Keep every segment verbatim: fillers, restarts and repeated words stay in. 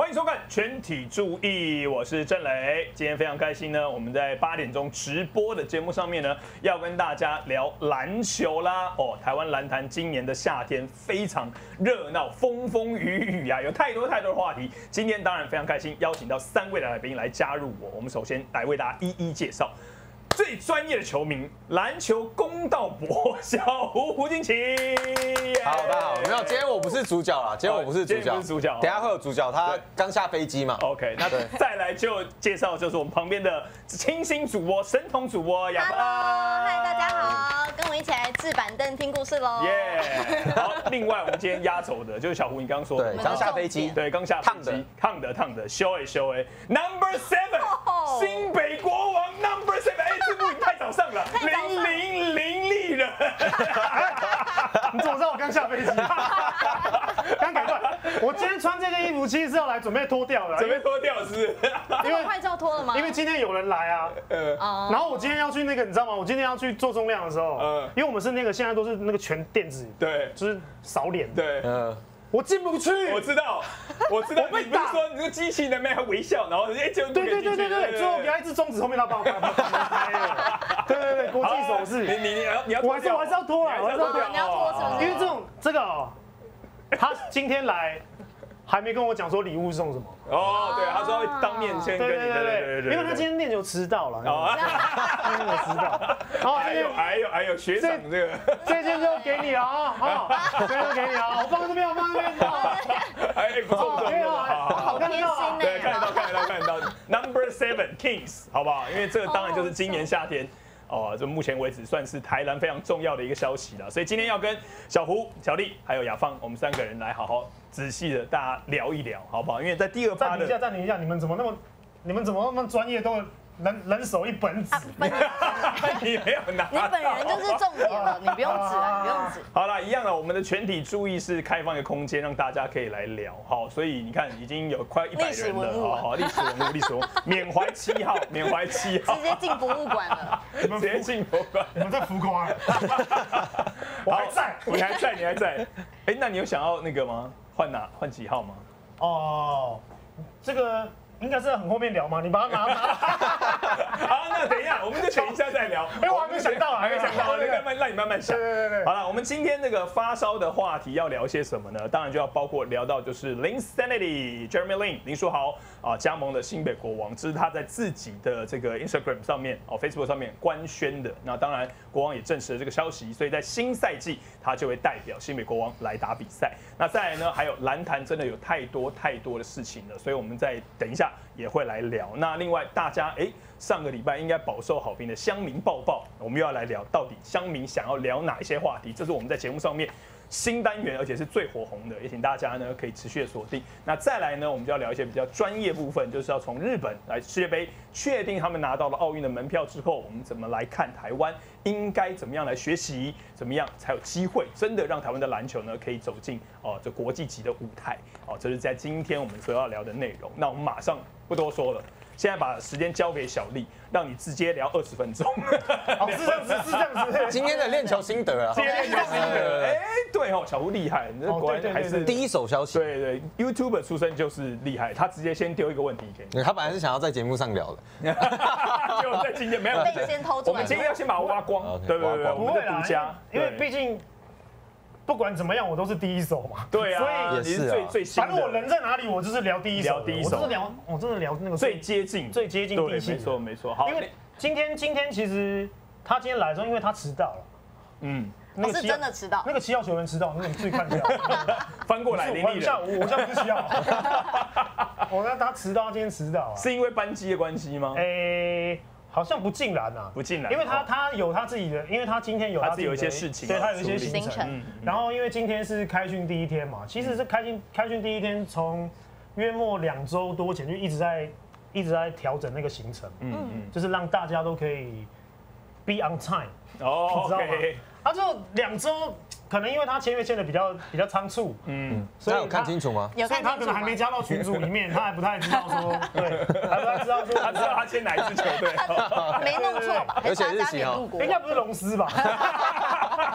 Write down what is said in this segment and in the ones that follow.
欢迎收看全体注意，我是郑磊。今天非常开心呢，我们在八点钟直播的节目上面呢，要跟大家聊篮球啦。哦，台湾篮坛今年的夏天非常热闹，风风雨雨啊，有太多太多的话题。今天当然非常开心，邀请到三位的来宾来加入我。我们首先来为大家一一介绍。最专业的球迷，篮球公道伯小胡胡金奇。 好，大家好。没有，今天我不是主角啦，今天我不是主角， 不是主角， 等下会有主角，他刚下飞机嘛。 OK， 那再来就介绍就是我们旁边的清新主播、神童主播亚芳。 Hello， 嗨，大家好，跟我一起来置板凳听故事喽。 耶。好，另外我们今天压轴的就是小胡，你刚刚说的， 对，刚下飞机， 对，刚下飞机，烫的烫的，修哎修哎 ，Number Seven， 新北国王 Number Seven， 哎，这部你太早上了，零零零利人。 你怎么知道我刚下飞机？刚赶快！我今天穿这件衣服其实是要来准备脱掉的， 准备脱掉是？ 因为快就要脱了吗？ 因为今天有人来啊。呃，然后我今天要去那个，你知道吗？我今天要去做重量的时候，呃，因为我们是那个现在都是那个全电子， 对， 就是扫脸， 对，嗯。 我进不去， 我知道，我知道，我被打。说你这个机器人没还微笑，然后哎就对对对对对，最后给他一只中指，后面他帮我把它开了。对对对，国际手势。 你你你要你要， 我还是我还是要脱了， 我还是要脱，你要脱是不是？ 因为这种这个哦，他今天来还没跟我讲说礼物送什么。 哦，对，他说会当面先跟你，对对对对， 因为他今天练球迟到了，哦，今天有迟到。然后还有还有还有学长这个， 这件就给你了啊，好，这件就给你了，我放这边，我放这边。 哎，不错不错， 好贴心呢。 对，看得到看得到看得到 ，Number Seven Kings， 好不好？因为这个当然就是今年夏天。哦，这目前为止算是台篮非常重要的一个消息了，所以今天要跟小胡、小丽还有雅芳，我们三个人来好好仔细的大家聊一聊，好不好？因为在第二趴的， 暂停一下，暂停一下，你们怎么那么，你们怎么那么专业，都人人手一本纸？ 你没有拿， 你本人就是重点了，你不用指啊，你不用指。 好了，一样的，我们的全体注意是开放一个空间，让大家可以来聊。好，所以你看已经有快一百人了，好好，历史文物，历史文物，缅怀七号，缅怀七号， 直接进博物馆了， 直接进博物馆， 你们在浮夸。我还在， 你还在，你还在。哎，那你有想要那个吗？换哪？换几号吗？ 哦，这个。应该是很后面聊吗？你把它拿拿。 好，那等一下，我们就等一下再聊。 哎，我还没想到， 还没想到，那个慢，让你慢慢想。 对对对。 好了，我们今天这个发烧的话题要聊些什么呢？当然就要包括聊到就是林 Sanity Jeremy Lin 林书豪啊加盟的新北国王，这是他在自己的这个 Instagram 上面哦 Facebook 上面官宣的。那当然国王也证实了这个消息，所以在新赛季他就会代表新北国王来打比赛。那再来呢，还有篮坛真的有太多太多的事情了，所以我们再等一下。也会来聊。那另外，大家哎，上个礼拜应该饱受好评的乡民报报，我们又要来聊到底乡民想要聊哪一些话题？这是我们在节目上面新单元，而且是最火红的，也请大家呢可以持续的锁定。那再来呢，我们就要聊一些比较专业部分，就是要从日本来世界杯确定他们拿到了奥运的门票之后，我们怎么来看台湾应该怎么样来学习，怎么样才有机会真的让台湾的篮球呢可以走进哦这国际级的舞台哦，这是在今天我们所要聊的内容。那我们马上不多说了。现在把时间交给小丽，让你直接聊二十分钟。 哦，是这样子，是这样子。 今天的练球心得啊， 今天练球心得。哎，对哦，小胡厉害，你这果然还是第一手消息。 对对 ，YouTuber 出身就是厉害，他直接先丢一个问题给你。 他本来是想要在节目上聊的， 结果在今天没有。 被先偷走。 我们今天要先把它挖光，对对对，我们的独家， 因为毕竟。不管怎么样，我都是第一手嘛。 对啊，所以你是最最新的。 反正我人在哪里，我就是聊第一手。 聊第一手， 我就是聊，我真的聊那个最接近、 最接近地气。 没错没错。好， 因为今天今天其实他今天来的时候，因为他迟到了。 嗯，我是真的迟到。 那个七号球员迟到，那个你自己看一下。 翻过来， 我下午我下午不是七号。我那他迟到，他今天迟到。 是因为班机的关系吗？ 诶。好像不尽然呐， 不尽然， 因为他他有他自己的，因为他今天有他自己有一些事情， 对他有一些行程。然后因为今天是开训第一天嘛，其实是开训开训第一天，从约莫两周多前就一直在一直在调整那个行程，嗯嗯，就是让大家都可以 be on time， 哦， 你知道吗？他就两周。可能因为他签约签的比较比较仓促， 嗯，所以有看清楚吗？ 所以他可能还没加到群组里面，他还不太知道说，对，还不太知道说， 他知道他签哪一支球队， 没弄错吧？ 而且日期哦， 应该不是龙狮吧？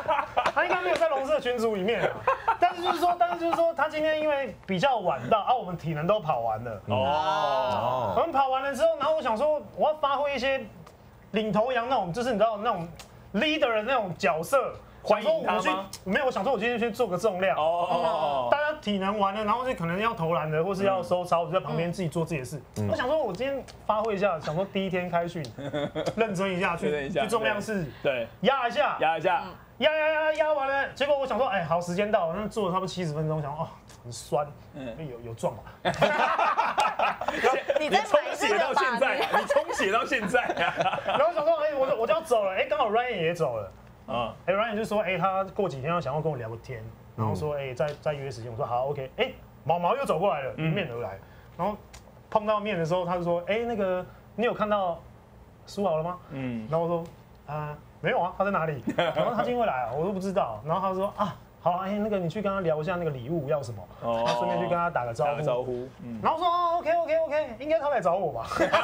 他应该没有在龙狮的群组里面啊。但是就是说，但是就是说，他今天因为比较晚到啊，我们体能都跑完了。哦。我们跑完了之后，然后我想说，我要发挥一些领头羊那种，就是你知道那种 leader 的那种角色。 欢迎他吗？没有，我想说，我今天先做个重量。哦。大家体能完了，然后就可能要投篮的，或是要收操，我就在旁边自己做自己的事。我想说，我今天发挥一下，想说第一天开训，认真一下去去重量室， 对， 压一下， 压一下， 压压压压完了，结果我想说，哎，好，时间到了，那做了差不多七十分钟，想哦，很酸，有有壮嘛？ 你在充血到现在，你充血到现在啊！ 然后想说，哎，我我就要走了，哎，刚好 Ryan 也走了。啊，哎 ，Ryan 就说，哎，他过几天要想要跟我聊个天，然后说，哎，再再约时间。我说好 ，OK。哎，毛毛又走过来了，迎面而来，然后碰到面的时候，他就说，哎，那个你有看到苏豪了吗？嗯，然后我说，啊，没有啊，他在哪里？然后他今天会来啊，我都不知道。然后他说，啊，好，哎，那个你去跟他聊一下那个礼物要什么，哦，顺便去跟他打个招呼。打个招呼。然后说，哦 ，OK，OK，OK， 应该他来找我吧。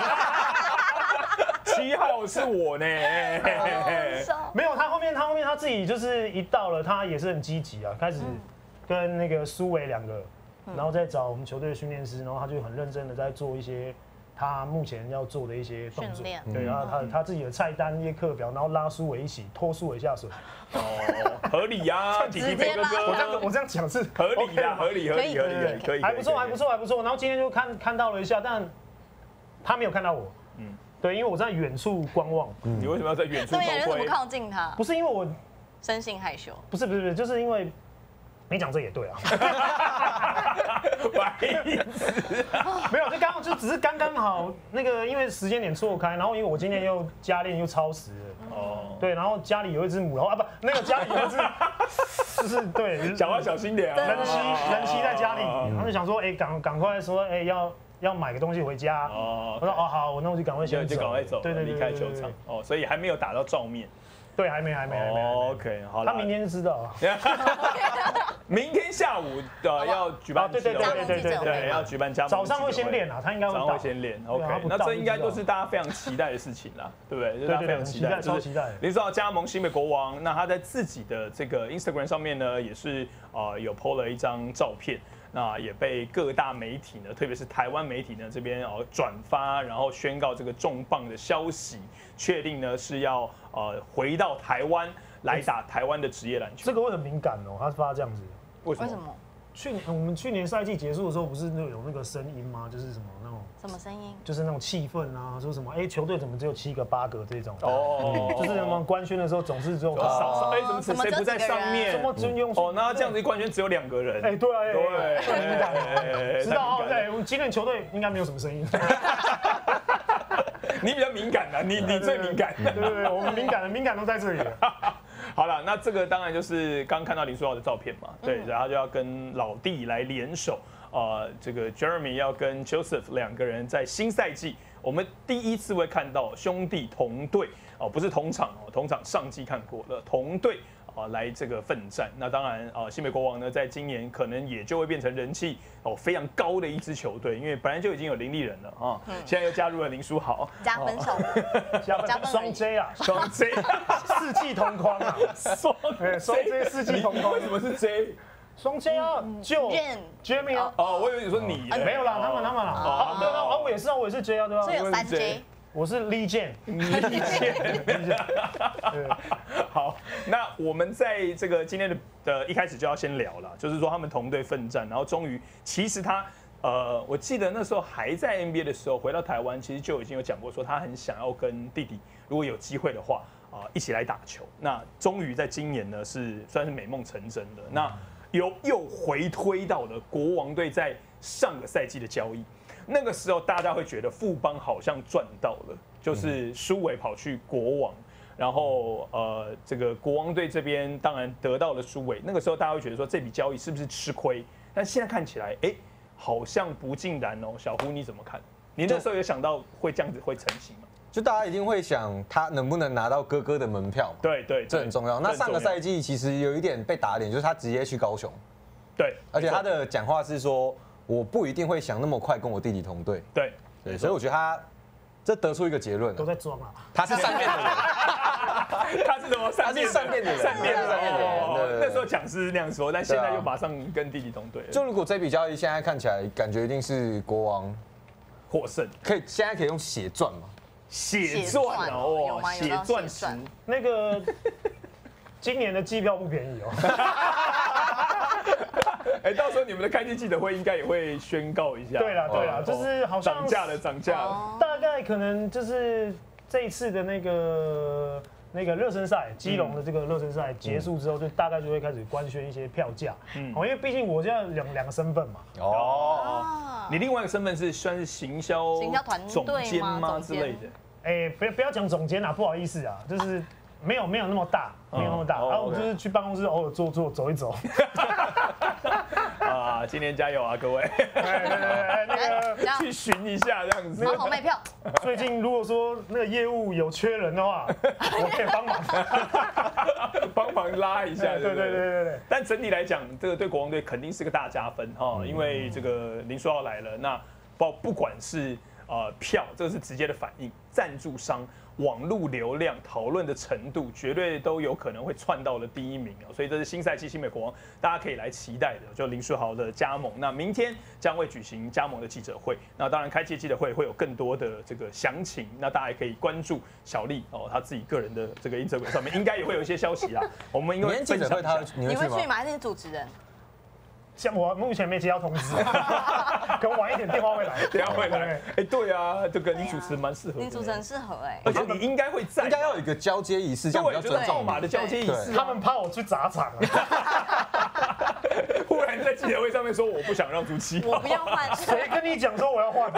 七号是我呢， 没有他后面他后面他自己就是一到了，他也是很积极啊，开始跟那个苏伟两个，然后再找我们球队的训练师，然后他就很认真的在做一些他目前要做的一些动作，对，然后他他自己的菜单、一些课表，然后拉苏伟一起拖苏伟下水， 哦，合理呀，体体配哥哥， 我这样我这样讲是合理的，合理合理合理可以， 还不错还不错还不错，然后今天就看看到了一下，但他没有看到我，嗯。对，因为我在远处观望。 你为什么要在远处偷窥？ 对，你怎么靠近他？ 不是因为我生性害羞。 不是不是不是，就是因为你讲这也对啊。 白痴。 没有，就刚好就只是刚刚好那个，因为时间点错开，然后因为我今天又加练又超时了。哦。对，然后家里有一只母老虎啊，不，那个家里有一只，就是对， 讲话小心点啊。 人妻人妻在家里，然后就想说，哎，赶赶快说，哎要。要买个东西回家，哦，我说哦好，那我就赶快先走，就赶快走， 对对对， 离开球场，哦，所以还没有打到照面， 对，还没还没还没 ，OK， 好了， 他明天就知道， 明天下午呃要举办， 对对对对对对，要举办加盟， 早上会先练啊，他应该早上会先练 ，OK， 那这应该都是大家非常期待的事情啦，对不对？就是大家非常期待， 超期待。 林书豪加盟新北国王，那他在自己的这个 Instagram 上面呢，也是呃有 po 了一张照片。那也被各大媒体呢，特别是台湾媒体呢这边哦转发，然后宣告这个重磅的消息，确定呢是要呃回到台湾来打台湾的职业篮球。 这个会很敏感哦，他发这样子， 为什么？ 为什么？ 去年我们去年赛季结束的时候，不是那有那个声音吗？就是什么那种什么声音？ 就是那种气氛啊，说什么哎球队怎么只有七个八个这种哦，就是什么官宣的时候总是只有少哎怎么谁不在上面？ 什么军用哦，那这样子一官宣只有两个人。 哎对啊对， 很敏感，知道对，我们今年球队应该没有什么声音。 你比较敏感啊，你你最敏感。 对对对，我们敏感的敏感都在这里。 好了，那这个当然就是刚看到林书豪的照片嘛，对，然后就要跟老弟来联手，呃，这个 Jeremy 要跟 Joseph 两个人在新赛季，我们第一次会看到兄弟同队哦，不是同场哦，同场上季看过了，同队啊来这个奋战。那当然啊，新北国王呢，在今年可能也就会变成人气哦非常高的一支球队，因为本来就已经有林立人了啊，现在又加入了林书豪， 加分手， 加分双 J 啊， 双 J， 四季同框啊， 双双 J 四季同框， 为什么是 J？ 双 J 啊，就 Jamie 啊， 哦，我以为你说你没有啦，他们他们啦，啊对啊，我也是啊，我也是 J 啊，对吧？ 所以有三 J。 我是利剑，利剑。 好，那我们在这个今天的的一开始就要先聊了，就是说他们同队奋战，然后终于，其实他呃，我记得那时候还在 N B A 的时候，回到台湾，其实就已经有讲过说他很想要跟弟弟，如果有机会的话啊、呃，一起来打球。那终于在今年呢，是算是美梦成真的。那又又回推到了国王队在上个赛季的交易。那个时候大家会觉得富邦好像赚到了，就是苏伟跑去国王，然后呃这个国王队这边当然得到了苏伟。那个时候大家会觉得说这笔交易是不是吃亏？但现在看起来，哎，好像不尽然哦。小胡你怎么看？你那时候有想到会这样子会成型吗？ 就大家一定会想他能不能拿到哥哥的门票嘛？ 对对， 这很重要。那上个赛季其实有一点被打脸，就是他直接去高雄， 对， 而且他的讲话是说。我不一定会想那么快跟我弟弟同队， 对对，所以我觉得他这得出一个结论， 都在装啊， 他是上面的人， 他是什么善变？ 善变的人， 善变的善变的人。 那时候讲师那样说，但现在又马上跟弟弟同队。 就如果这笔交易现在看起来，感觉一定是国王获胜。 可以现在可以用血赚嘛？ 血赚哦，血钻石那个今年的机票不便宜哦。 哎，到时候你们的开机记者会应该也会宣告一下。 对了，对了，就是好像涨价了，涨价了。 大概可能就是这一次的那个那个热身赛，基隆的这个热身赛结束之后，就大概就会开始官宣一些票价。嗯，因为毕竟我现在两两个身份嘛。 哦。你另外一个身份是算是行销行销团总监吗之类的？ 哎，不要不要讲总监啦，不好意思啊，就是没有没有那么大，没有那么大。然后我就是去办公室偶尔坐坐走一走。 啊，今年加油啊，各位！ 对对对，那个去巡一下这样子。 好好卖票。 最近如果说那个业务有缺人的话，我可以帮忙， 帮忙拉一下。 对对对对对。 但整体来讲，这个对国王队肯定是个大加分哈，因为这个林书豪来了，那不不管是呃票，这个是直接的反应，赞助商。网络流量讨论的程度，绝对都有可能会窜到了第一名哦，所以这是新赛季新北国王，大家可以来期待的，就林书豪的加盟。那明天将会举行加盟的记者会，那当然开季记者会会有更多的这个详情，那大家也可以关注小丽哦，他自己个人的这个 Instagram 上面应该也会有一些消息啦。我们因为记者会他你会去吗？还是你主持人？ 像我目前没接到通知，可能晚一点电话会来， 电话会来。哎，对啊，这个你主持蛮适合， 你主持很适合哎， 而且你应该会在， 应该要有一个交接仪式，这样比较尊重号码的交接仪式。 他们怕我去砸场啊， 忽然在记者会上面说我不想让出七号， 我不要换， 谁跟你讲说我要换？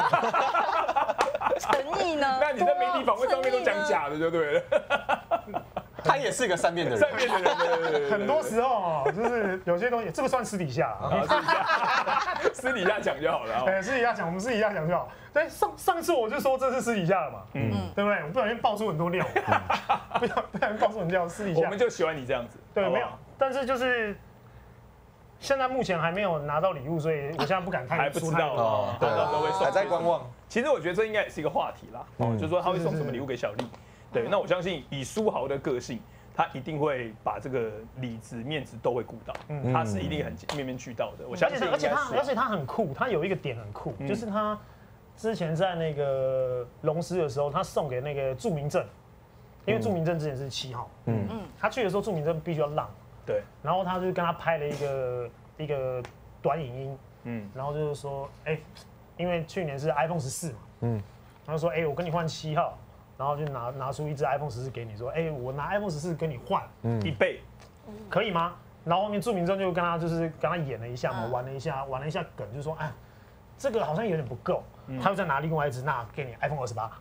诚意呢？ 那你在媒体访问上面都讲假的就对了。 他也是一个善变的人， 善变的人， 很多时候哦，就是有些东西，这个算私底下， 私底下私底下讲就好了。 对，私底下讲，我们私底下讲就好。对，上上次我就说这是私底下的嘛，嗯，对不对？我不小心爆出很多料，不小不小心爆出很多料，私底下。 我们就喜欢你这样子。 对，没有，但是就是现在目前还没有拿到礼物，所以我现在不敢太还不知道哦，对，到时候会送， 还在观望。 其实我觉得这应该也是一个话题啦，哦，就是说他会送什么礼物给小丽。对，那我相信以书豪的个性，他一定会把这个里子面子都会顾到，他是一定很面面俱到的。我相信， 而且他而且他很酷，他有一个点很酷，就是他之前在那个龙狮的时候，他送给那个祝明正，因为祝明正之前是七号，嗯嗯，他去的时候祝明正必须要让， 对， 然后他就跟他拍了一个一个短影音，嗯，然后就是说，哎，因为去年是 iPhone 十四嘛，嗯，然后说，哎，我跟你换七号。然后就拿拿出一只 iPhone 十四给你，说，哎，我拿 iPhone 十四跟你换， 一倍， 可以吗？然后后面祝明正就跟他就是跟他演了一下嘛，玩了一下，玩了一下梗，就说，哎，这个好像有点不够，他又再拿另外一只，那给你 iPhone 二十八，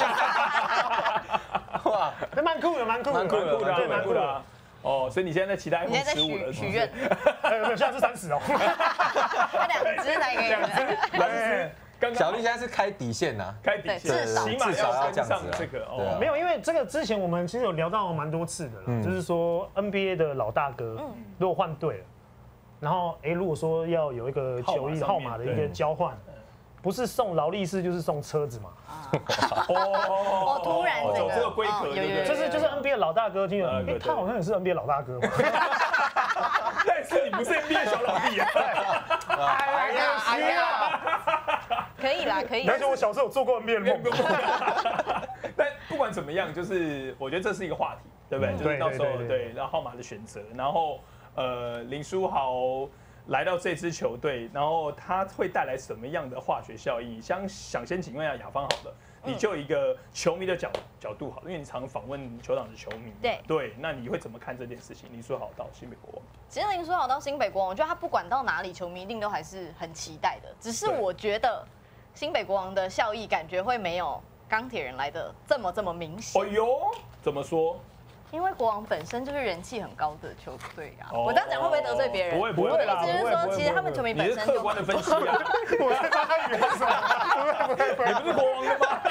哇，那蛮酷的，蛮酷的， 蛮酷的， 对，蛮酷的。 哦，所以你现在在期待 iPhone 十五了？ 许愿， 没有，现在是三十哦， 他两只才给你， 两只。 小丽现在是开底线呐， 开底线，起码要跟上这个哦。 没有，因为这个之前我们其实有聊到蛮多次的了，就是说 N B A 的老大哥如果换队了，然后哎，如果说要有一个球衣号码的一个交换，不是送劳力士就是送车子嘛。 哦，突然走这个规格， 就是就是 N B A 老大哥，听了，哎，他好像也是 N B A 老大哥嘛。 但是你不是 N B A 小老弟啊！ 哎呀哎呀！ 可以啦，可以。 而且我小时候有做过 N B A 的梦。 但不管怎么样，就是我觉得这是一个话题，对不对？就是到时候对，然后号码的选择，然后呃林书豪来到这支球队，然后他会带来什么样的化学效应？想想先请问一下雅芳好了。你就一个球迷的角角度好，因为你常访问球场的球迷， 对对，那你会怎么看这件事情？林书豪到新北国王， 其实林书豪到新北国王，我觉得他不管到哪里，球迷一定都还是很期待的。只是我觉得新北国王的效益感觉会没有钢铁人来的这么这么明显。 哎呦，怎么说？ 因为国王本身就是人气很高的球队啊，我这样讲会不会得罪别人？ 不会不会啦，我的意思是说，其实他们球迷本身你是客观的分析啊。 我是他以为什么？不会不会， 你不是国王的吗？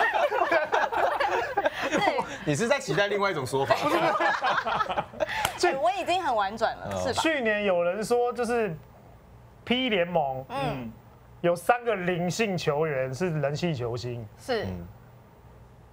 对， 你是在期待另外一种说法。 对，我已经很婉转了，是吧？ 去年有人说，就是 P 联盟，嗯，有三个灵性球员是人气球星， 是。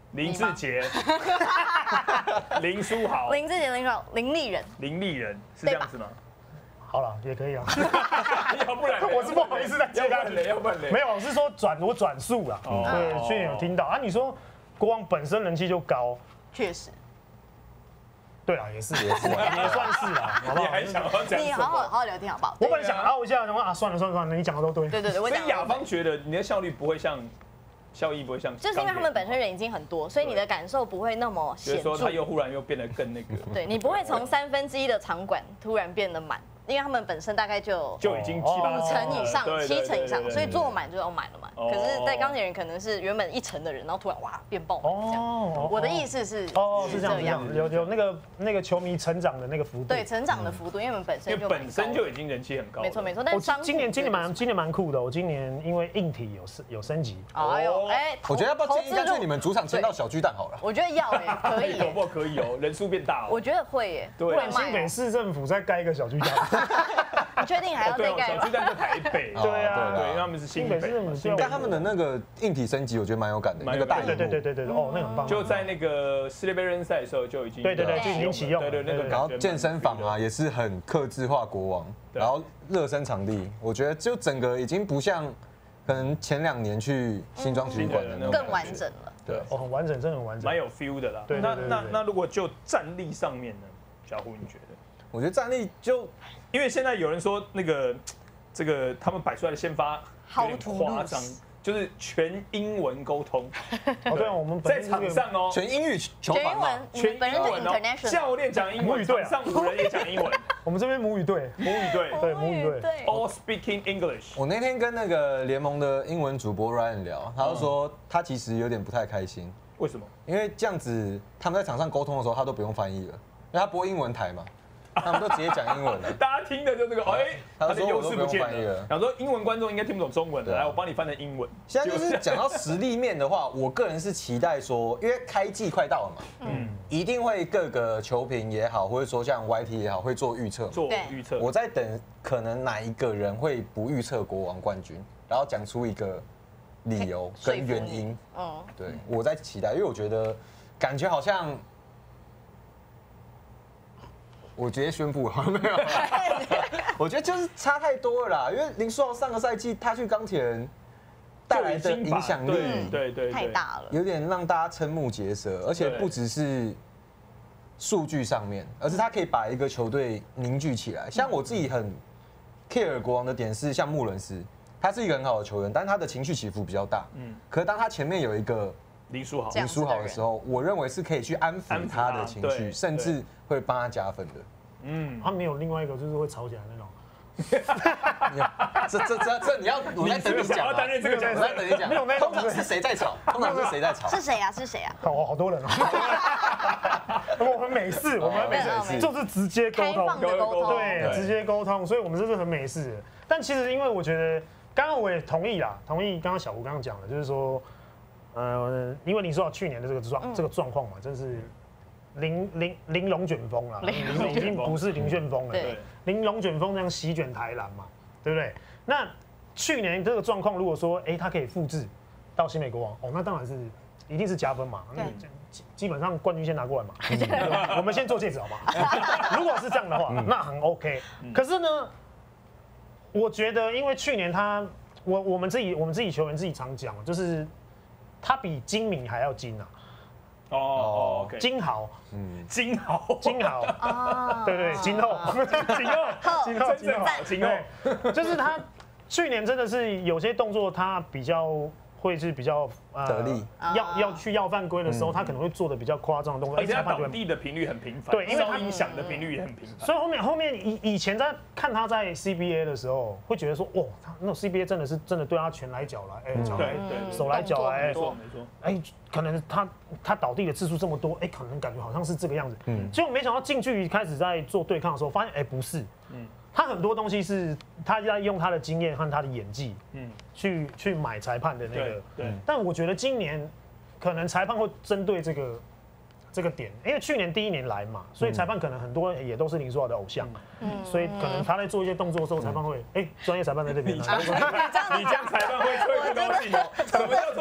林志杰、林书豪、 林志杰、林书豪、林立人， 林立人是这样子吗？ 好了，也可以啊。 要不然我是不好意思再接下去， 要不然没有，我是说转我转述啦。 哦对，去年有听到啊。你说国王本身人气就高， 确实。 对啊，也是也是，也算是啦，好不好？ 你还想要讲什你好好好么？ 好聊天好不好？ 我本来想凹一下，然后啊，算了算了算了，你讲的都对。 对对对，我讲的所以雅芳觉得你的效率不会像效益不会像， 就是因为他们本身人已经很多，所以你的感受不会那么显著。 所以说他又忽然又变得更那个， 对你不会从三分之一的场馆突然变得满，因为他们本身大概就就已经七八五成以上、 对七成以上， 对对对所以坐满就要满了嘛。 哦可是，在钢铁人可能是原本一成的人，然后突然哇变爆满这样。 哦我的意思是哦，是这样，这样有有那个那个球迷成长的那个幅度。 对成长的幅度，因为我们本因为身就本身就已经人气很高， 没错没错。但我是商今年今年蛮蛮今年蛮酷的，我今年因为硬体有升有升级， 哎呦哎， 我觉得要不要建议干脆你们主场迁到对小巨蛋好了？ 我觉得要哎，可以耶， 搞不好可以哦，人数变大了。 我觉得会耶， 对会新北卖哦。 市政府再盖一个小巨蛋。 你确定还要对哦， 再盖吗小巨？蛋在台北， 哦对啊对，因为他们是新北新北市政府新北但他们的那个硬体升级，我觉得蛮有感的， 蛮有感那个大荧幕对对对对对对，哦，那个很棒。 就在那个世界杯人赛的时候就已经对对对就已经启用了对对那个然后健身房啊也是很客制化国王， 对然后热身场地，我觉得就整个已经不像可能前两年去新庄体育馆的那种更感觉完整了。 对， 哦，很完整，真的很完整蛮。有 feel 的啦。 对对那那对对对那如果就战力上面呢，小胡你觉得？ 我觉得战力就因为现在有人说那个这个他们摆出来的先发有点夸张，就是全英文沟通， 哦，对啊，我们在本身这个场上哦， 全英语球全英房嘛文，， 全嗯本人是英文哦， international， 教练讲英文， 母语队啊场上五人也讲英文， 我们这边母语队， 母语队对母语队对， all speaking English。 我那天跟那个联盟的英文主播 Ryan 聊，他就说他其实有点不太开心， 为什么？ 因为这样子他们在场上沟通的时候，他都不用翻译了，因为他播英文台嘛，他们都直接讲英文了。 大家听的就这个，哎，他的优势不见了。然后说英文观众应该听不懂中文的， 对啊来我帮你翻成英文。 现在就是讲到实力面的话，我个人是期待说，因为开季快到了嘛， 嗯， 一定会各个球评也好，或者说像 Y T 也好，会做预测。 做预测。 我在等可能哪一个人会不预测国王冠军，然后讲出一个理由跟原因。 嗯， 对，我在期待，因为我觉得感觉好像，我直接宣布好没有啦，我觉得就是差太多了啦，因为林书豪上个赛季他去钢铁人带来的影响力， 对对， 太大了。 有点让大家瞠目结舌，而且不只是数据上面，而是他可以把一个球队凝聚起来。像我自己很 care 国王的点是，像穆伦斯，他是一个很好的球员，但是他的情绪起伏比较大。嗯，可是当他前面有一个林书豪， 这样林书豪的时候，我认为是可以去安抚他的情绪， 安抚他对甚至会帮他加分的。 嗯， 他没有另外一个就是会吵起来那种。 这这这这你要我在等你讲啊， 要担任这个角色我在等你讲。 没有那种通常是谁在吵？通常是谁在吵？ 是谁啊？是谁啊？ 好好多人哦。我们美式，我们美式对嗯就是直接沟通， 开放的沟通， 对， 对直接沟通，所以我们这是很美式的。但其实因为我觉得，刚刚我也同意啦，同意刚刚小胡刚刚讲的，就是说，呃，因为你说到去年的这个状这个状况嘛，真是玲玲玲珑卷风啦， 玲珑已经不是林旋风了， 对， 玲珑卷风这样席卷台篮嘛，对不对？那去年这个状况，如果说哎，他可以复制到新美国王，哦，那当然是一定是加分嘛。 对基基本上冠军先拿过来嘛，嗯我们先做戒指好吗？如果是这样的话，那很 OK。可是呢，我觉得因为去年他，我我们自己我们自己球员自己常讲，就是他比精明还要精啊， 哦哦，OK， 精豪， 嗯， 金豪， 精豪， 啊对对，今后，今后，今后，今后， 今后， 对，就是他去年真的是有些动作，他比较会是比较呃得力， 要要去要犯规的时候，他可能会做的比较夸张的动作， 而且他倒裁判就会。 地的频率很频繁， 对因为他受影响的频率也很频繁。 所以后面后面以以前在看他在 C B A 的时候，会觉得说，哇，他那种 C B A 真的是真的对他拳来脚来，哎，脚来对对， 手来脚来没，错没错， 哎，可能他他倒地的次数这么多，哎，可能感觉好像是这个样子。嗯，结果没想到近距离开始在做对抗的时候，发现哎不是，嗯，他很多东西是他在用他的经验和他的演技， 嗯嗯，去去买裁判的那对个。 对， 但我觉得今年可能裁判会针对这个这个点，因为去年第一年来嘛，所以裁判可能很多也都是林书豪的偶像， 嗯所以可能他在做一些动作的时候，裁判会哎专业裁判在这边你啊。 这样你这样裁判会会不高兴哦。什么叫做我看到偶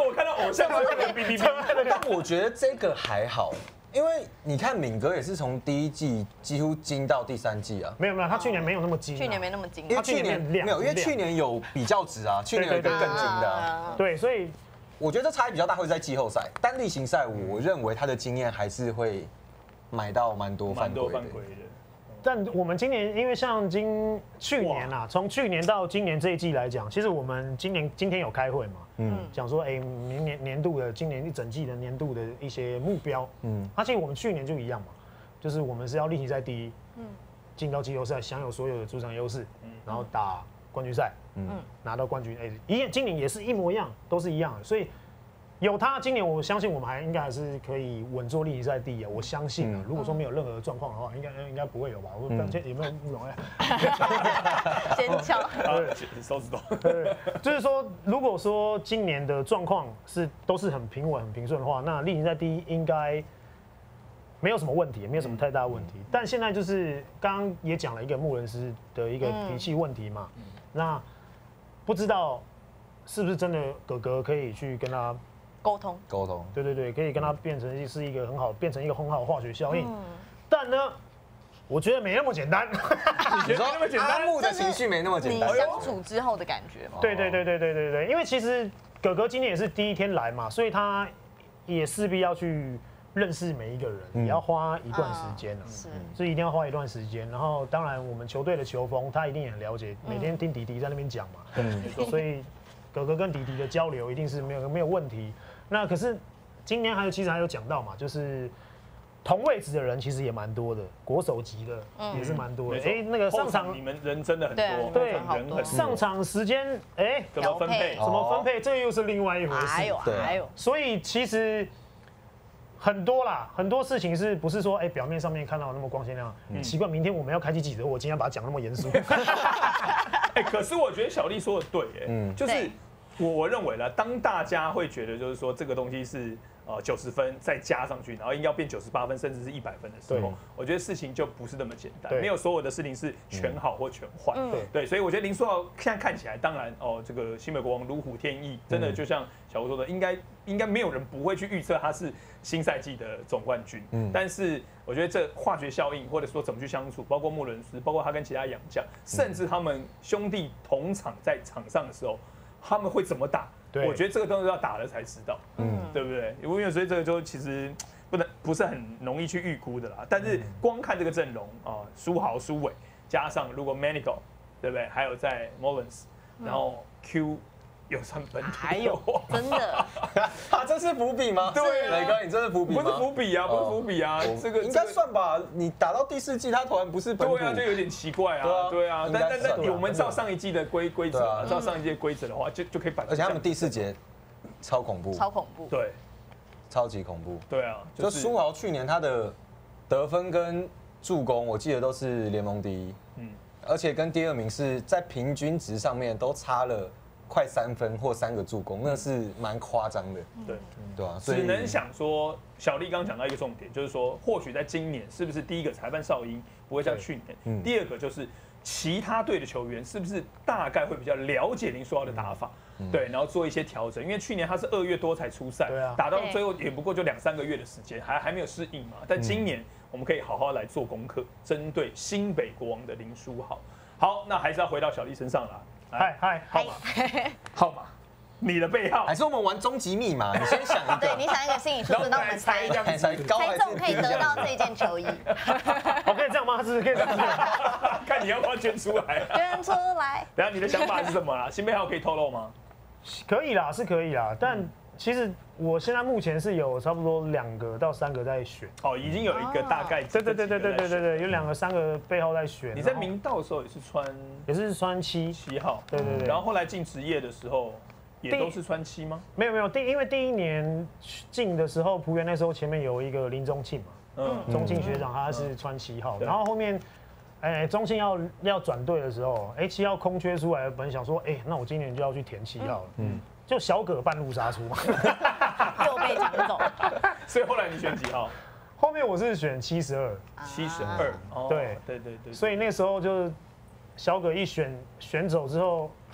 我现在看到哔哔哔。 但我觉得这个还好，因为你看敏哥也是从第一季几乎精到第三季啊。 没有没有，他去年没有那么精。 去年没那么精， 因为去年没有，因为去年有比较值啊，去年有一个更精的。 对，所以我觉得这差异比较大，会在季后赛。单例行赛，我认为他的经验还是会买到蛮多犯规的。 但我们今年，因为像今去年啊，从去年到今年这一季来讲，其实我们今年今天有开会嘛，嗯，讲说，哎，明年年度的今年一整季的年度的一些目标，嗯，而且我们去年就一样嘛，就是我们是要例行赛第一，嗯，进到季后赛，享有所有的主场优势，嗯，然后打冠军赛，嗯，拿到冠军，哎，一今年也是一模一样，都是一样的，所以。有他，今年我相信我们还应该还是可以稳坐例行赛第一啊！我相信啊，如果说没有任何状况的话，应该应该不会有吧？我刚才有没有慕容呀？ 先敲， 手指头。 对，就是说，如果说今年的状况是都是很平稳、很平顺的话，那例行赛第一应该没有什么问题，没有什么太大的问题。但现在就是刚刚也讲了一个穆伦斯的一个脾气问题嘛，那不知道是不是真的哥哥可以去跟他。 沟通， 沟通， 对对对，可以跟他变成是一个很好，变成一个很好的化学效应。嗯、但呢，我觉得没那么简单。 你说那么简单？阿木的情绪没那么简单。 你相处之后的感觉吗？ 对对对对对对对，因为其实哥哥今天也是第一天来嘛，所以他也势必要去认识每一个人，嗯、也要花一段时间啊。是，所以一定要花一段时间。然后当然我们球队的球风，他一定也很了解，每天听弟弟在那边讲嘛。嗯，所以哥哥跟弟弟的交流一定是没有没有问题。那可是今年还有其实还有讲到嘛，就是同位置的人其实也蛮多的，国手级的也是蛮多的。哎，那个上场你们人真的很多， 对， 人很多。 上场时间哎怎么分配？ 怎么分配？这又是另外一回事。 还有还有， 所以其实很多啦，很多事情是不是说哎表面上面看到那么光鲜亮？奇怪，明天我们要开启记者会，我今天把它讲那么严肃。 哎，可是我觉得小丽说的对，哎，嗯，就是。我我认为呢，当大家会觉得就是说这个东西是呃九十分再加上去，然后应该要变九十八分甚至是一百分的时候，我觉得事情就不是那么简单，没有所有的事情是全好或全坏。嗯、对，所以我觉得林书豪现在看起来，当然哦，这个新北国王如虎添翼，真的就像小吴说的，应该应该没有人不会去预测他是新赛季的总冠军。嗯，但是我觉得这化学效应或者说怎么去相处，包括穆伦斯，包括他跟其他洋将，甚至他们兄弟同场在场上的时候。他们会怎么打？我觉得这个东西要打了才知道，嗯，对不对？因为所以这个就其实不能不是很容易去预估的啦。但是光看这个阵容啊，苏豪、苏伟，加上如果 Manigo， 对不对？还有在 Mullins， 然后 Q 有算本土， 还有真的， 啊，这是伏笔吗？ 对， 磊哥，你这是伏笔吗？ 不是伏笔啊，不是伏笔啊，这个应该算吧。你打到第四季，他突然不是本土， 对啊，就有点奇怪啊，对啊。但但但我们照上一季的规规则，照上一季的规则的话，就就可以摆。 而且他们第四节超恐怖， 超恐怖， 对， 超级恐怖， 对啊。 就苏豪去年他的得分跟助攻，我记得都是联盟第一，嗯，而且跟第二名是在平均值上面都差了。快三分或三个助攻，那是蛮夸张的。 对， 对啊， 只能想说，小丽刚讲到一个重点，就是说，或许在今年是不是第一个裁判哨音不会像去年，第二个就是其他队的球员是不是大概会比较了解林书豪的打法，对，然后做一些调整。因为去年他是二月多才出赛，打到最后也不过就两三个月的时间，还还没有适应嘛。但今年我们可以好好来做功课，针对新北国王的林书豪。好，那还是要回到小丽身上啦。 嗨嗨， 号码，号码，你的背号， 还是我们玩终极密码？你先想一个， 对你想一个心理数字，那我们猜，猜中可以得到这件球衣。 我可以这样吗？是可以这样。 看你要不要捐出来。 捐出来。 等下你的想法是什么啦？新背号可以透露吗？ 可以啦，是可以啦，但其实我现在目前是有差不多两个到三个在选。 哦，已经有一个大概。 对对对对对对对对，有两个三个背号在选。 你在明道的时候也是穿， 也是穿七七号。 对对对。 然后后来进职业的时候，也都是穿七吗？ 没有没有，第因为第一年进的时候，璞园那时候前面有一个林宗庆嘛，嗯，宗庆学长他是穿七号，然后后面。哎，中信要要转队的时候，哎，七号空缺出来，本想说，哎，那我今年就要去填七号了，嗯，就小葛半路杀出嘛， 又被抢走。 所以后来你选几号？ 后面我是选七十二， 七十二， 对对对对。 所以那时候就是小葛一选选走之后，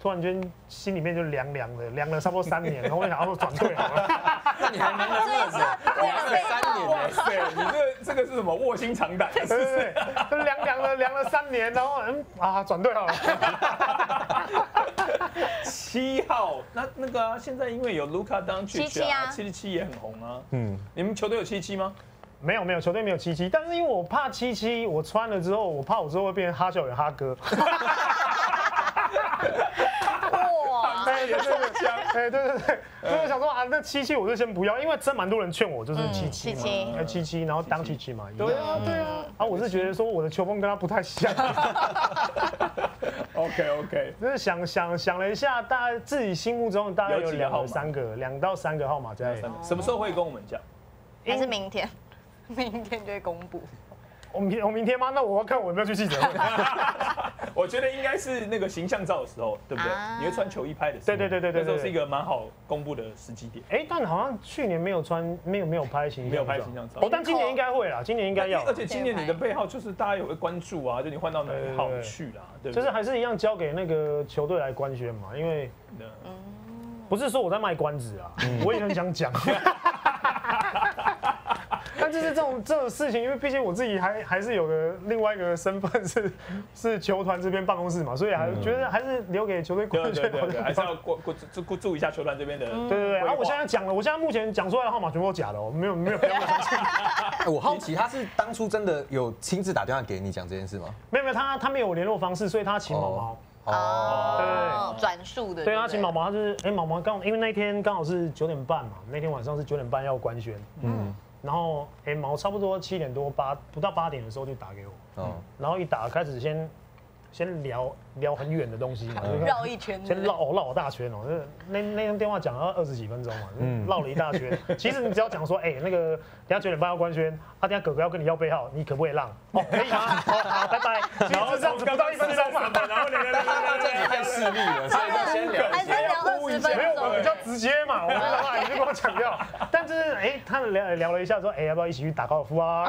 突然间心里面就凉凉的，凉了差不多三年，然后我想要说转队好了。 那你还凉了日子，凉了三年呢？ 对，你这个这个是什么卧薪尝胆？ 对对对，就凉凉了凉了三年，然后嗯啊转队好了。 七号，那那个啊，现在因为有卢卡当去七七啊， 七十七也很红啊。 嗯， 你们球队有七七吗？ 没有没有，球队没有七七，但是因为我怕七七，我穿了之后，我怕我之后会变成哈校园哈哥。 哇， 对对对对，哎对对对，所以我想说啊，那七七我就先不要，因为真蛮多人劝我就是七七嘛，哎七七，然后当七七嘛， 对啊对啊， 啊我是觉得说我的球风跟他不太像。 OK OK， 就是想想想了一下，大概自己心目中大概有两个、三个、两到三个号码在。 什么时候会跟我们讲？ 还是明天？明天就会公布。 我明我明天吗？那我要看我有没有去记者会。 我觉得应该是那个形象照的时候，对不对？ 啊你会穿球衣拍的时候， 对对对对对， 那时候是一个蛮好公布的时机点。 哎，但好像去年没有穿，没有没有拍形象照， 没有拍形象照。 哦，但今年应该会啦，今年应该要。 而且今年你的背号就是大家也会关注啊，就你换到哪一号去啦，对不对？ 就是还是一样交给那个球队来官宣嘛，因为不是说我在卖关子啊，我也很想讲。但就是这种这种事情，因为毕竟我自己还还是有个另外一个身份是是球团这边办公室嘛，所以还觉得还是留给球队官宣。 对对对，还是要关关注注意一下球团这边的。 对对对，然后我现在讲了，我现在目前讲出来的号码全部都假的哦，没有没有不要相信。 我好奇他是当初真的有亲自打电话给你讲这件事吗？ 没有没有，他他没有联络方式，所以他请毛毛。 哦，转述的。 对，他请毛毛，他就是哎毛毛刚因为那天刚好是九点半嘛，那天晚上是九点半要官宣，嗯。然后，哎，毛差不多七点多八不到八点的时候就打给我，然后一打开始先先聊聊很远的东西嘛， 绕一圈， 先绕哦绕好大圈哦，那那通电话讲了二十几分钟嘛，绕了一大圈。其实你只要讲说，哎，那个等下九点半要官宣，他等下哥哥要跟你要背号，你可不可以让？哦，可以吗？好，拜拜。其实就这样子不到一分钟嘛， 然后你们这样太势利了，所以就先聊。 还是聊二十分钟？ 没有，我比较直接嘛，我没办法，你就跟我强调。但就是哎，他聊聊了一下说，哎，要不要一起去打高尔夫啊？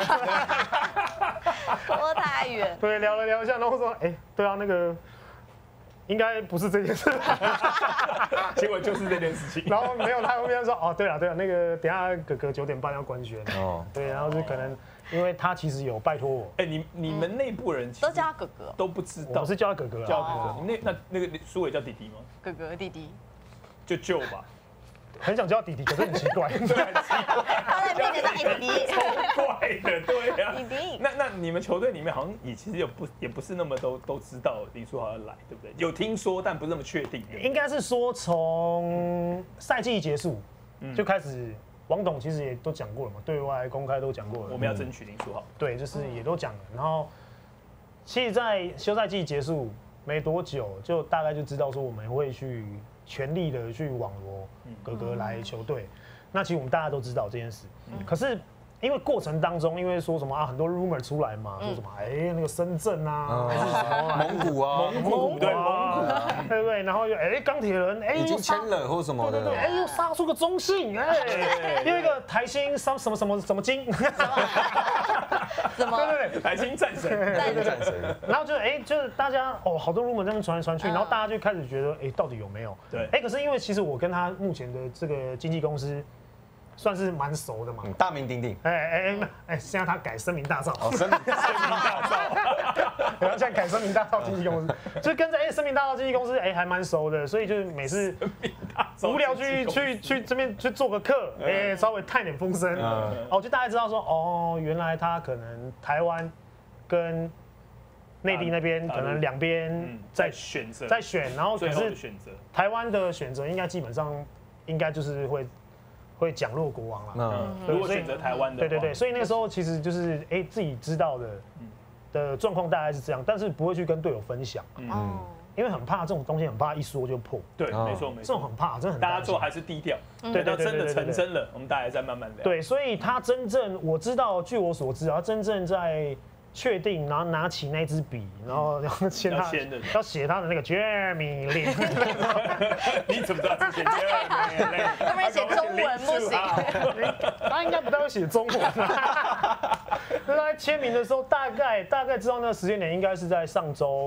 拖太远。 对，聊了聊一下，然后说，哎，对啊，那个。应该不是这件事， 结果就是这件事情。 然后没有，他后面说哦，对了对了，那个等下哥哥九点半要官宣哦，对，然后就可能因为他其实有拜托我， 哎，你你们内部人都叫他哥哥， 都不知道， 我是叫他哥哥， 叫哥哥。那那那个苏伟叫弟弟吗？ 哥哥弟弟， 就舅吧。 很想叫弟弟，可是很奇怪， 他在面前叫弟弟， 超怪的，对呀。 弟弟， 那那你们球队里面好像也其实也不也不是那么都都知道林书豪要来，对不对？有听说，但不是那么确定。 应该是说从赛季结束就开始，王董其实也都讲过了嘛，对外公开都讲过了， 我们要争取林书豪。 对，就是也都讲了。然后，其实，在休赛季结束没多久，就大概就知道说我们会去。全力的去网罗哥哥来球队，那其实我们大家都知道这件事。可是因为过程当中，因为说什么啊，很多 rumor 出来嘛，说什么哎那个深圳啊，还是什么蒙古啊， 蒙古对蒙古， 对不对？然后又哎钢铁人哎已经签了或什么的， 对对对，哎又杀出个中信，哎又一个台新什么什么什么什么金， 什么？ 对对对， 台新战神， 战神。 然后就哎就是大家哦好多 rumor 在那传来传去，然后大家就开始觉得哎到底有没有？ 对， 哎可是因为其实我跟他目前的这个经纪公司。算是蛮熟的嘛， 大名鼎鼎。 哎哎哎哎，现在他改声名大噪， 哦，声名大噪，然后现在改声名大噪经纪公司，就跟着哎声名大噪经纪公司哎还蛮熟的，所以就是每次无聊去去去这边去做个客，哎稍微探点风声，哦就大概知道说哦原来他可能台湾跟内地那边可能两边在选择在选，然后可是选择台湾的选择应该基本上应该就是会。会降落国王了。 嗯，如果选择台湾的， 对对对，所以那个时候其实就是哎、欸、自己知道的的状况大概是这样，但是不会去跟队友分享，嗯，因为很怕这种东西，很怕一说就破。 对，没错没错， 这种很怕，真的很。 大家做还是低调，对，到真的成真了，我们大家再慢慢聊。 对，所以他真正我知道，据我所知啊，真正在。确定，然后拿起那支笔，然后然后签他要写他的那个 Jeremy Lin， 你怎么知道是写 Jeremy Lin？ 要不然写中文不行， 他应该不太会写中文。那他签名的时候，大概大概知道那个时间点应该是在上周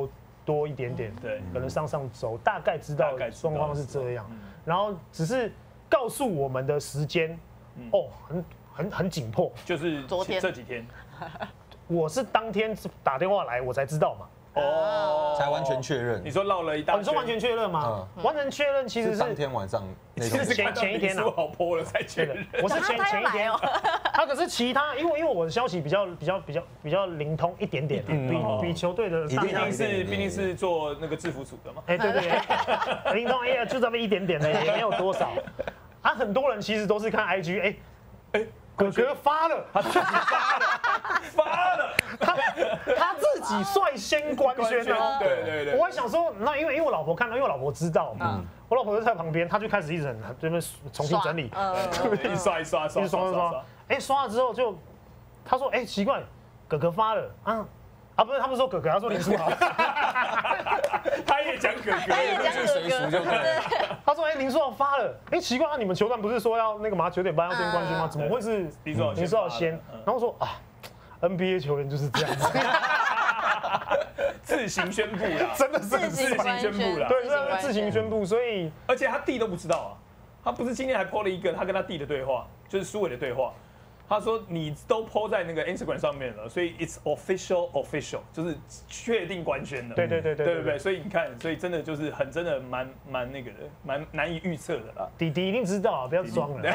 多一点点， 对， 可能上上周大概知道状况是这样，然后只是告诉我们的时间，哦，很很很紧迫， 就是昨天这几天， 我是当天打电话来我才知道嘛。 哦， 才完全确认。 你说绕了一大圈， 你说完全确认吗？完全确认其实是当天晚上那种。 前前一天啊，好播了才确认。 我是前前一天，他可是其他，因为因为我的消息比较比较比较比较灵通一点点，比比球队的毕竟是毕竟是做那个制服组的嘛。 哎，对对，灵通哎呀，就这么一点点的，也没有多少。啊，很多人其实都是看 I G， 哎哎。哥哥发了， 他自己发了，发了， 他他自己率先官宣哦。 对对对， 我还想说，那因为因为我老婆看到，因为我老婆知道嘛，我老婆就在旁边，她就开始一直很这边重新整理， 一刷一刷刷， 一刷刷，哎，刷了之后就，她说，哎，奇怪，哥哥发了啊。啊，不是，他们说哥哥，他说林书豪， 他也讲哥哥， 他也讲哥哥， 就对。 他说，哎，林书豪发了，哎，奇怪啊，你们球团不是说要那个嘛，九点半要先官宣吗？怎么会是林书豪先？然后说啊 ，N B A 球员就是这样子， 自行宣布啦， 真的是自行宣布啦，对，自行宣布，所以而且他弟都不知道啊，他不是今天还 po 了一个他跟他弟的对话，就是苏伟的对话。他说：“你都 po 在那个 Instagram 上面了，所以 it's official official， 就是确定官宣了。 对对对对对对对，所以你看，所以真的就是很真的蛮蛮那个的，蛮难以预测的啦。 弟弟一定知道啊，不要装了。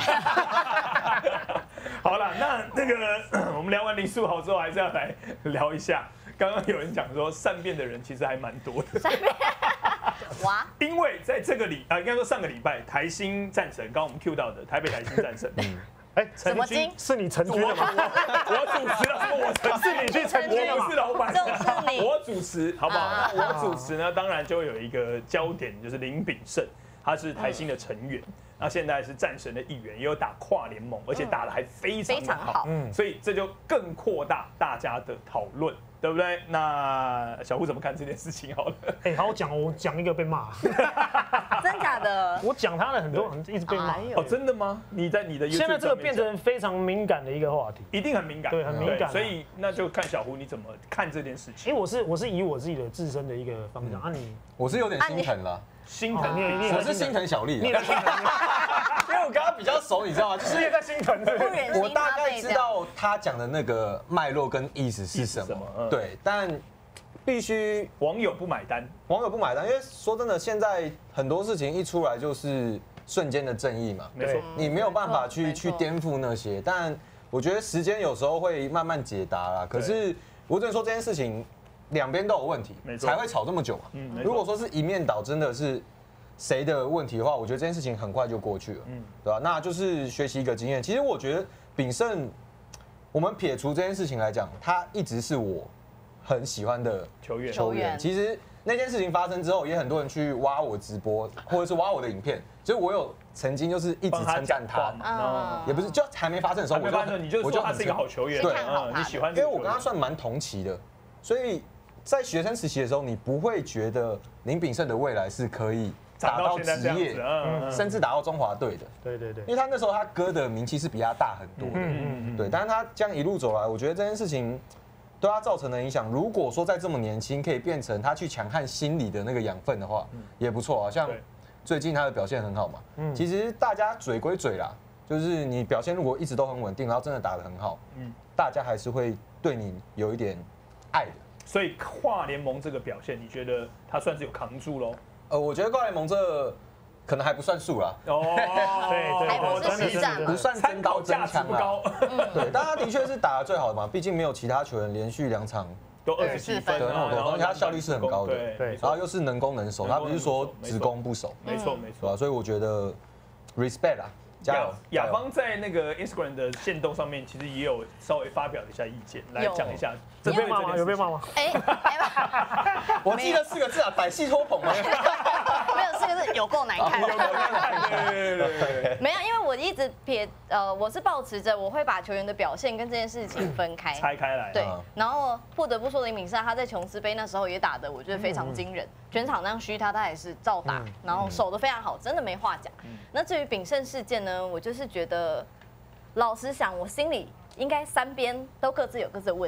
好了，那那个我们聊完林书豪之后，还是要来聊一下。刚刚有人讲说善变的人其实还蛮多的。善变，哇！因为在这个礼啊，应该说上个礼拜台新战神，刚刚我们 Q 到的台北台新战神。” 哎，什么军？是你成军的吗？ 我主持了，是我成， 是你去成军的， 我不是老板， 就是你。 我主持，好不好？我主持呢，当然就会有一个焦点，就是林秉胜，他是台新的成员，那现在是战神的一员，也有打跨联盟，而且打得还非常的好，所以这就更扩大大家的讨论。对不对？那小胡怎么看这件事情？好了， 哎，好，我讲我讲一个被骂， 真假的？ 我讲他的很多人一直被骂。 哦，真的吗？你在你的现在这个变成非常敏感的一个话题， 一定很敏感， 对，很敏感。 所以那就看小胡你怎么看这件事情。 因为我是我是以我自己的自身的一个方向啊，你我是有点心疼了， 心疼你， 我是心疼小丽， 你也心疼， 因为我跟他比较熟，你知道吗？就是也在心疼， 我大概知道他讲的那个脉络跟意思是什么。对，但必须网友不买单， 网友不买单，因为说真的，现在很多事情一出来就是瞬间的正义嘛， 没错， 你没有办法去去颠覆那些。但我觉得时间有时候会慢慢解答啦。可是我只能说这件事情两边都有问题，才会吵这么久嘛。如果说是一面倒，真的是谁的问题的话，我觉得这件事情很快就过去了，嗯，对吧？那就是学习一个经验。其实我觉得秉胜。我们撇除这件事情来讲，他一直是我很喜欢的球员。 球员，其实那件事情发生之后，也很多人去挖我直播，或者是挖我的影片，所以我有曾经就是一直称赞他，也不是就还没发生的时候，我就你就说他是一个好球员， 对， 你喜欢， 因为我跟他算蛮同期的，所以在学生时期的时候，你不会觉得林秉胜的未来是可以打到职业，甚至打到中华队的。 对对对， 因为他那时候他哥的名气是比他大很多的，嗯嗯对。但是他这样一路走来，我觉得这件事情对他造成的影响，如果说在这么年轻可以变成他去强悍心理的那个养分的话，也不错啊。像最近他的表现很好嘛，嗯，其实大家嘴归嘴啦，就是你表现如果一直都很稳定，然后真的打得很好，嗯，大家还是会对你有一点爱的。 所以跨联盟这个表现，你觉得他算是有扛住喽？ 呃，我觉得跨联盟这可能还不算数啦。 哦， 对对， 还不是实战， 不算增高增强啦。 对，但他的确是打得最好的嘛，毕竟没有其他球员连续两场都二十几分， 对，那么多，而且他效率是很高的， 对， 然后又是能攻能守，他不是说只攻不守， 没错没错， 所以我觉得 respect 啦。加油！ 雅芳在那个 Instagram 的限动上面，其实也有稍微发表了一下意见，来讲一下。 有被骂吗？有被骂吗？ 哎， 我记得四个字啊，百戏托捧吗？ 没有四个字，有够难看。 有够难看。对对对。 没有，因为我一直撇呃，我是抱持着我会把球员的表现跟这件事情分开， 拆开来。 对。然后不得不说林秉胜他在琼斯杯那时候也打得我觉得非常惊人，全场那样虚他，他也是照打，然后守得非常好，真的没话讲。那至于秉胜事件呢？我就是觉得，老实想，我心里应该三边都各自有各自的问题。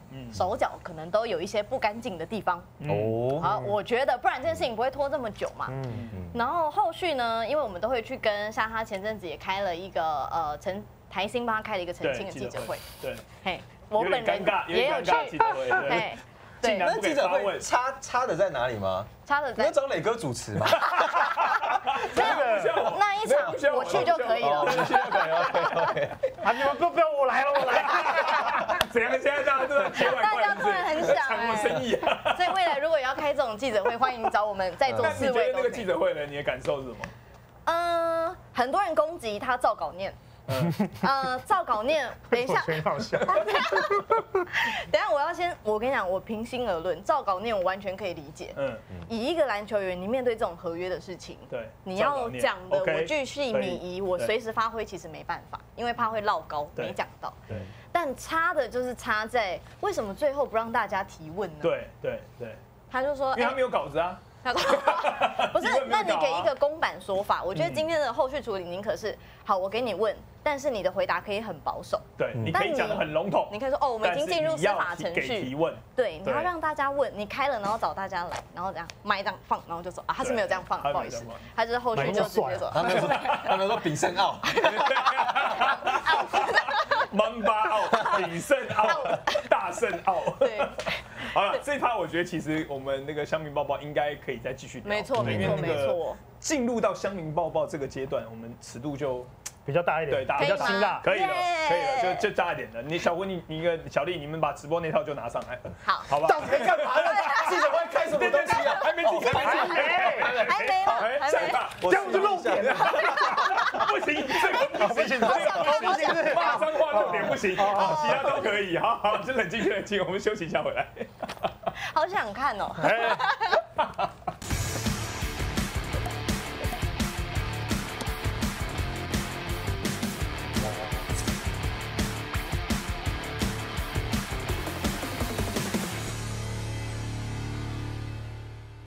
手脚可能都有一些不干净的地方。 哦， 好，我觉得不然这件事情不会拖这么久嘛。嗯。然后后续呢，因为我们都会去跟像他前阵子也开了一个呃陈台新帮他开了一个澄清的记者会。 对。 嘿，我本人也有去。 对。 对， 那记者会差差的在哪里吗？ 差的在你要找磊哥主持吗？ 没有，那一场我去就可以了。 我去就可以了。OK。 啊，你们不不要我来了，我来了。 怎样？现在大家都在接外快， 大家突然很想抢生意啊。 所以未来如果要开这种记者会，欢迎找我们在座四位。 那你觉得那个记者会呢？你的感受是什么？ 嗯，很多人攻击他照稿念。呃，照稿念，等一下， 很好笑。 等一下，我要先，我跟你讲，我平心而论，照稿念我完全可以理解。嗯，以一个篮球员，你面对这种合约的事情， 对， 你要讲的我巨细靡遗，我随时发挥，其实没办法，因为怕会落高，没讲到。对。但差的就是差在为什么最后不让大家提问呢？ 对对对。 他就说， 因为他没有稿子啊。 不是，那你给一个公版说法。我觉得今天的后续处理，宁可是好，我给你问，但是你的回答可以很保守。 对，你可以讲得很笼统。 你可以说哦，我们已经进入司法程序。 提问。 对，你要让大家问，你开了，然后找大家来，然后这样麦这样放，然后就说啊，他是没有这样放，不好意思，他就是后续就直接说。 他们说，他们说炳胜奥。 曼巴奥、炳胜奥、大胜奥。对。好了，这一趴我觉得其实我们那个乡民报报应该可以再继续聊。 没错，没错，没错。 进入到乡民报报这个阶段，我们尺度就比较大一点， 对， 比较辛辣， 可以了，可以了，就就大一点的。你小文，你你一个小丽，你们把直播那套就拿上来。 好， 好吧。 到底在干嘛呢？记者会开什么东西啊？ 还没进，还没进， 还没有，还没有。 这样就露点了。不行，这个不行，这个不行，骂脏话露点不行，其他都可以。好好，就冷静，冷静，我们休息一下回来。 好想看哦。